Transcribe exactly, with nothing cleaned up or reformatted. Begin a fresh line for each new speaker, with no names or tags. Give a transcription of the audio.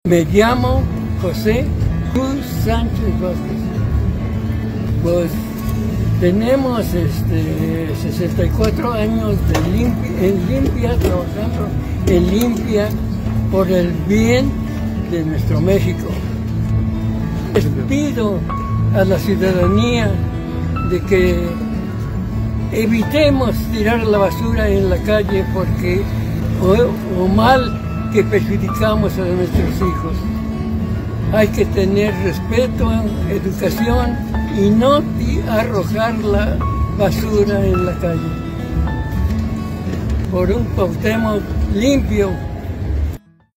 Me llamo José Cruz Sánchez Vázquez. Pues tenemos este, sesenta y cuatro años de limpia, en limpia, trabajando en limpia por el bien de nuestro México. Les pido a la ciudadanía de que evitemos tirar la basura en la calle porque o, o mal que perjudicamos a nuestros hijos. Hay que tener respeto, educación y no arrojar la basura en la calle. Por un Cuauhtémoc limpio.